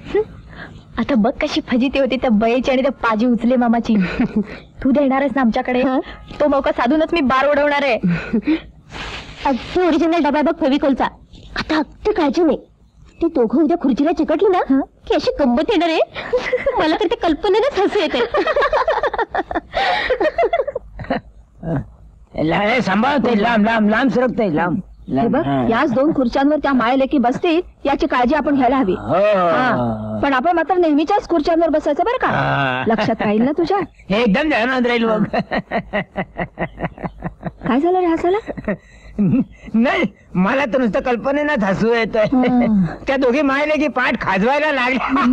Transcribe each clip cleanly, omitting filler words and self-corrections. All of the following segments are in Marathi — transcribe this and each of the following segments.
आता बघ कशी फजिती होती त्या बयेची आणि त्या पाजी उचले मामाची. तू देणारच ना आमच्याकडे, तो मौका साधूनच मी बार उडवणार आहे. अगदी ओरिजिनल डबा बघ फेविकॉलचा. आता अगदी काळजी नाही, ती दोघं उद्या खुर्चीला चिकटली ना की अशी गंमत येणार आहे. मला तर ते कल्पनेनच हसू येते. सांभाळते, लांब लांब लांब सरकते, लांब. हे बघ, याच 2 खुर्च्यांवर त्या मायलेकी बसतील याची काळजी आपण घ्यायला हवी. पण आपण मात्र नेहमीच्याच खुर्च्यांवर बसायचं बरं का. लक्षात राहील ना तुझ्या? एकदम ध्यानात राहील बघ. काय झालं रे हसायला? नाही, मला तर नुसतं कल्पनेनं हसू येतोय. त्या दोघी मायले की पाठ खाजवायला लागल्या.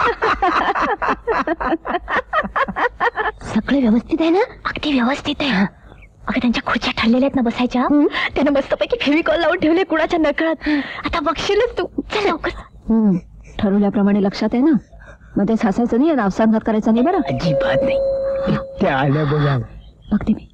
सगळं व्यवस्थित आहे ना? अगदी व्यवस्थित आहे. अगं त्यांच्या खुर्च्या ठरलेल्या आहेत ना बसायच्या, त्यानं मस्तपैकी फेविकॉल लावून ठेवले कुणाच्या नकळत. आता बघशीलच तू. चल लवकर. ठरवल्याप्रमाणे लक्षात आहे ना? मध्येच हसायचं नाही, अवसानघात करायचा नाही बरं. अजिबात नाही. त्या आल्या बघा. बघते मी.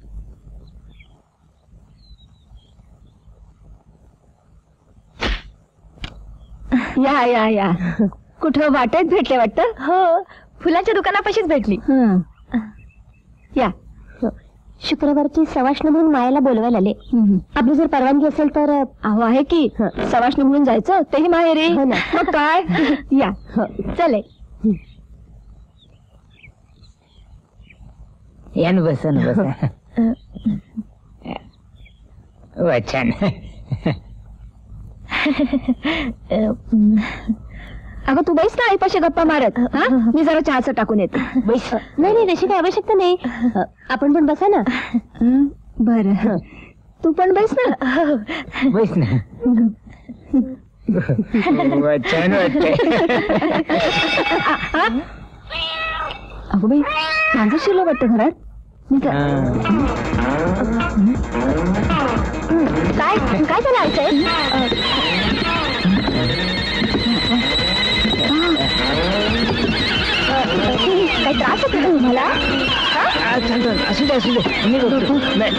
या या या. कुठं वाटेत भेटले वाटतं? हो, फुलांच्या दुकानापाशीच भेटली. या. शुक्रवारची सवाष्ण म्हणून मायाला बोलवायला आले. आपली जर परवानगी असेल तर. अहो आहे की, सवाष्ण म्हणून जायचं, तेही माहेरी. मग काय. या चले. यान बसन बस. वचन. अगं तू बैस ना आईपाशी गप्पा मारत. मी जरा चहाचं टाकून येते. बैस. नाही नाही, तशी काही आवश्यकता नाही. आपण पण बसा ना. बर, तू पण बैस ना. बैस ना. वचन वाटते. अगो बाई, माझं शिरलं वाटतं घरात. काय काय झालं आईसाहेब? काही त्रास होतो तुम्हाला? असू दे असू दे, मी बघतो.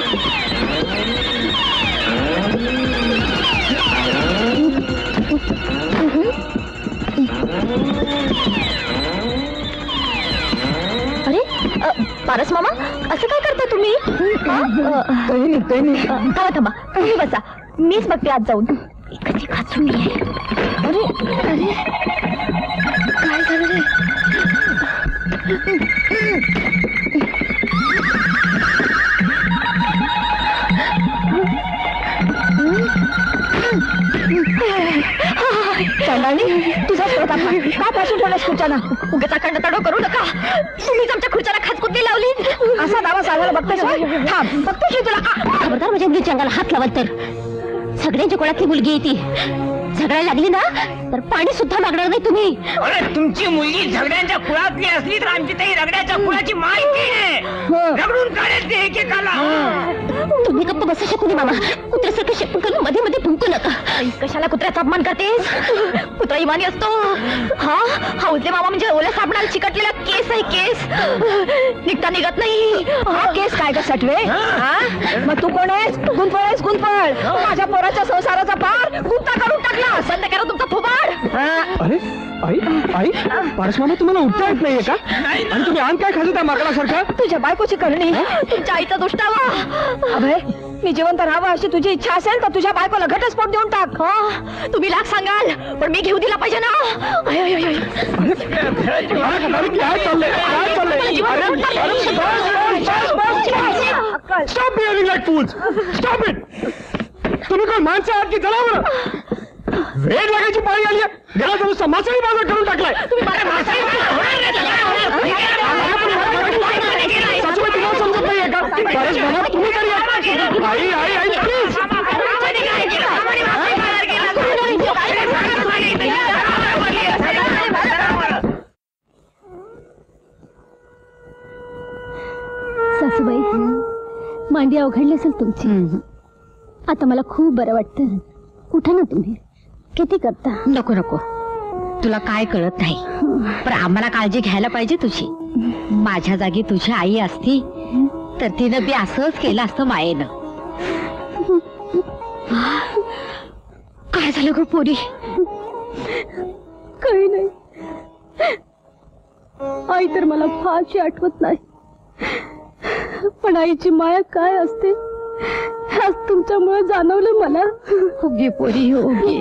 अरे पारस मामा, असं काय करता तुम्ही? थांबा थांबा, तुम्ही बसा, मीच बघते आज जाऊन. कधी खाचून मी. अरे अरे, काय झालं रे? चंदानी, तुझा स्वतः काय पासून पडलास खुर्च्याला? उगाच कंटाळो करू नका. तुम्हीच आमच्या खुर्च्याला खाचकुती लावली. असा दावा सांगायला बघतेस? थांब, बघतेस मी तुला. खबरदार माझ्या मुलीच्या अंगाला हात लावत तर. सगळ्यांच्या कोळातली मुलगी आहे ती. झगडायला लागली ना तर पाणी सुद्धा मागणार नाही तुम्ही. अरे तुमची मुलगी झगड्यांच्या कुळातली असली तर आमची तरी रगड्याच्या कुळाची माहिती आहे. रगडून काढेल ते एकेकाला. तुम्ही गप्प बसा शकून मामा. कुत्र्यासारखं शेपून करून मध्ये मध्ये भुंकू नका. कशाला कुत्र्याचा अपमान करतेस? कुत्रा इमानी असतो. हा उजले मामा म्हणजे ओल्या साबणाला चिकटलेला केस आहे. केस निघता निघत नाही. हा केस काय ग सटवे? मग तू कोण आहेस? गुंतवळ आहेस? गुंतवळ. माझ्या पोराच्या संसाराचा पार गुंता करून टाकला. संत करा तुमचा थोबाड. अरे आई आई, पारस मामा तुम्हाला उठता येत नाहीये का? आणि तुम्ही आण काय खाली त्या माकडासारखं? तुझ्या बायकोची करणी, तुमच्या आईचा दुष्टावा. अभय, मी जिवंत राहावं अशी तुझी इच्छा असेल तर तुझ्या बायकोला घटस्फोट देऊन टाक. तुम्ही लाख सांगाल पण मी घेऊ दिला पाहिजे ना. काय चाललंय? काय चाललंय? Stop behaving like fools. Stop it. तुम्ही कोण माणसं आहात की जनावर? वेळ लागायची पाळी आली. घरात नुसता मासाळी बाजार करून टाकलाय. सासूबाई तुम्हाला समजत नाहीये का? पारस मामा तुम्ही तरी आई आई आई प्लीज. सासूबाई, मांडी अवघडली असेल तुमची. आता मला खूप बरं वाटतं. उठा ना तुम्ही. किती करता? नको नको, तुला काय कळत नाही. पण आम्हाला काळजी घ्यायला पाहिजे तुझी. माझ्या जागी तुझी आई असती तर तिनं बी असंच केलं असतं मायेनं. काय झालं ग पोरी? काही नाही, आई तर मला फारशी आठवत नाही, पण आईची माया काय असते आज तुमच्यामुळे जाणवलं मला. उगी पोरी उगी.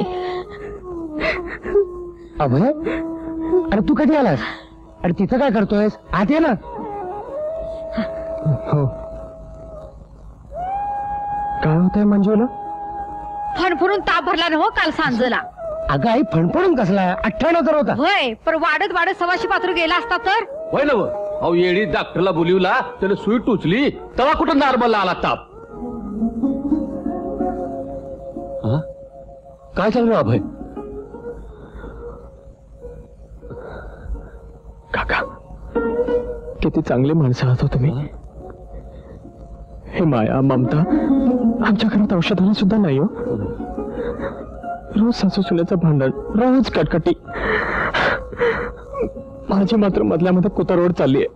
अभय, अरे तू कधी आलास? अरे तिथं काय करतोयस? आत ये ना. हो, काय होतंय मंजूला? फणफणून ताप भरला ना हो काल सांजला. अगं आई, फणफणून कसला? 98 तर होता. होय, पण वाढत वाढत 125 पात्र गेला असता तर. होय ना. अहो येडी डॉक्टरला बोलिवला, त्याने सुई टोचली, तेव्हा कुठं नॉर्मल आला ताप. हा? काय चालू अभय? काका, किती चांगले माणसं आहात हो तुम्ही. हे माया, ममता आमच्या घरात औषधाला सुद्धा नाही हो. रोज सासू सुनेचं भांडण, रोज कटकटी. माझी मात्र मधल्यामध्ये कुतरवड चालली आहे.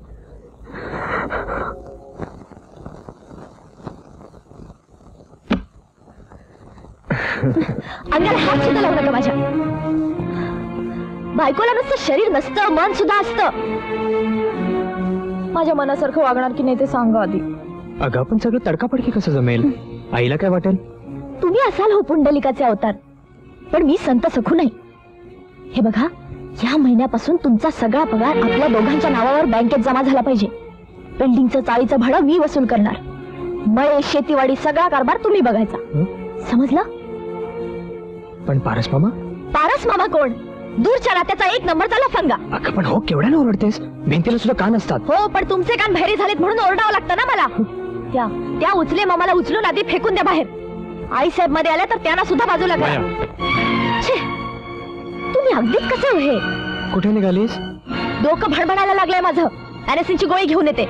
अंगाला हात सुद्धा लावू नका माझ्या. बायकोला नुसतं शरीर नसतं, मन सुद्धा असतं. माझ्या मनासारखं वागणार की नाही ते सांगा आधी. अगं पण सगळं तडकाफडकी कसं जमेल? आईला काय वाटेल? तुम्ही असाल हो पुंडलिकाचे अवतार, पण मी संत सखू नाही. हे बघा, या महिन्यापासून तुमचा सगळा पगार आपल्या दोघांच्या नावावर बँकेत जमा झाला पाहिजे. बिल्डिंगचं चाळीचं भाडं मी वसूल करणार. मळे शेतीवाडी सगळा कारभार तुम्ही बघायचा. समजलं? पण पारस मामा? पारस मामा कोण? दूरच्या नात्याचा एक नंबरचा लफंगा. अगं पण हो, केवढ्यानं ओरडतेस? भिंतीला सुद्धा कान असतात. हो, पण तुमचे कान बहिरे झालेत म्हणून ओरडावं लागतं ना मला. त्या उचले मामाला उचलून आधी फेकून द्या बाहेर. आई साहेब मध्ये आल्या तर त्यांना सुद्धा बाजूला करा. छे, तुम्ही अगदीच कसे हो हे? कुठे निघालीस? डोकं भणभणायला लागलंय माझं. ॲनेसिनची गोळी घेऊन येते.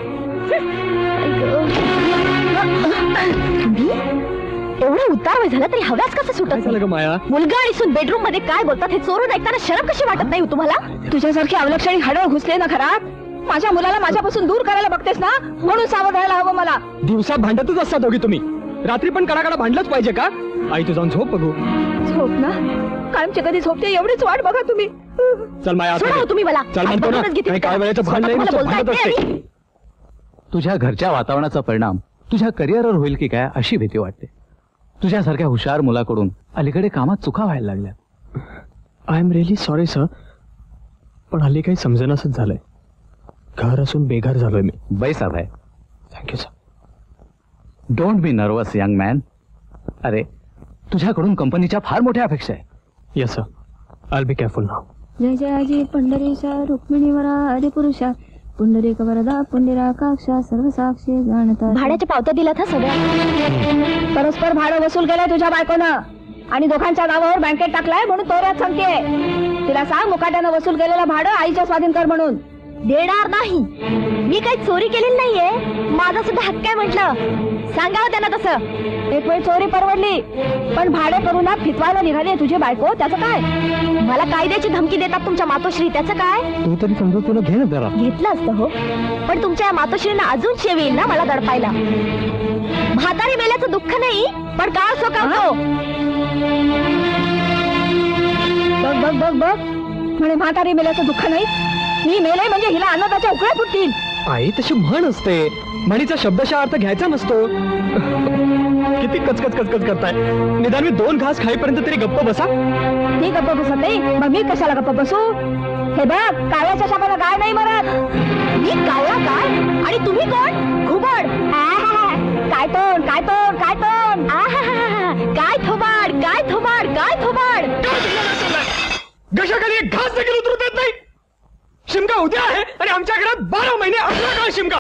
तुम्ही एवढं उतार वय झालं तरी हव्यास कसं सुटत नाही? माया, मुलगा आणि सून बेडरूम मध्ये काय बोलतात हे चोरून ऐकताना शरम कशी वाटत नाही तुम्हाला? तुझ्यासारखी अवलक्षणी हाडळ घुसले ना घरात. माझ्या मुलाला माझ्यापासून दूर करायला बघतेस ना, म्हणून सावध राहायला हवं मला. दिवसा भांडतच असतात दोघी तुम्ही, रात्री पण कडाकडा भांडलंच पाहिजे का? आई तू जाऊन झोप बघू. झोप ना? कायमची कधी झोपते एवढीच वाट बघा तुम्ही. चल माया, सोडा हो तुम्ही मला. चल म्हणतो ना, काही काय वेळेचं भांडण नाही, नुसतं भांडत असते. तुझ्या घरच्या वातावरणाचा परिणाम तुझ्या करिअरवर होईल की काय अशी भीती वाटते. तुझ्यासारख्या हुशार मुलाकडून अलीकडे कामात चुका व्हायला लागल्या. I am really sorry sir, पण हल्ली काही समजेनासच झालंय. घर असून बेघर झालोय मी. बैस Abhay. Thank you sir. Don't be nervous young man. अरे तुझ्याकडून कंपनीच्या फार मोठ्या अपेक्षा आहे. Yes sir, I will be careful now. जय जयाजी पंढरीशा रुक्मिणीवरा आदिपुरुषा पुंडरीक वरदा पुंडरीकाक्षा सर्व साक्षी जाणता. भाड्याच्या पावत्या दिल्यात हा सगळ्या. परस्पर भाडं वसूल केलंय तुझ्या बायकोनं आणि दोघांच्या नावावर बँकेत टाकलाय म्हणून तोऱ्यात सांगते. तिला सांग मुकाट्यानं वसूल केलेलं भाडं आईच्या स्वाधीन कर म्हणून. देणार नाही. मी काही चोरी केलेली नाहीये. माझा सुद्धा हक्क आहे म्हटलं. सांगावं त्यांना तसं. एक वेळ चोरी परवडली, पण भाडे करून फितवायला निघाली तुझी बायको. त्याचं काय? मला कायद्याची धमकी देतात तुमच्या मातोश्री. त्याचं काय? तू तरी समजा तुला घे ना जरा. घेतलं असतं हो, पण तुमच्या मातोश्रींना अजून शेव येईल ना मला दडपायला. म्हातारी मेल्याचं दुःख नाही, पण काळ सोकावतो. बघ बघ बघ बघ, म्हणे म्हातारी मेल्याचं दुःख नाही. मी मेले म्हणजे हिला अन्नदाच्या उकळ्या फुटतील. आई तशी म्हण असते, म्हणीचा शब्दशः अर्थ घ्यायचा नसतो. किती कचकच कचकच करताय. निदान मी 2 घास खाईपर्यंत तरी गप्प बसा. मी गप्प बसत नाही, मग मी कशाला गप्प बसू? हे बघ, काळ्याच्या शापाला गाय नाही मरत. मी काळा काय आणि तुम्ही कोण? घुबड. काय तोंड, काय तोंड, काय तोंड. काय थोबाड, काय थोबाड, काय थोबाड. घशाखाली एक घास देखील उतरू देत नाही. शिमगा उद्या आहे आणि आमच्या घरात 12 महिने 11 काळ शिमगा.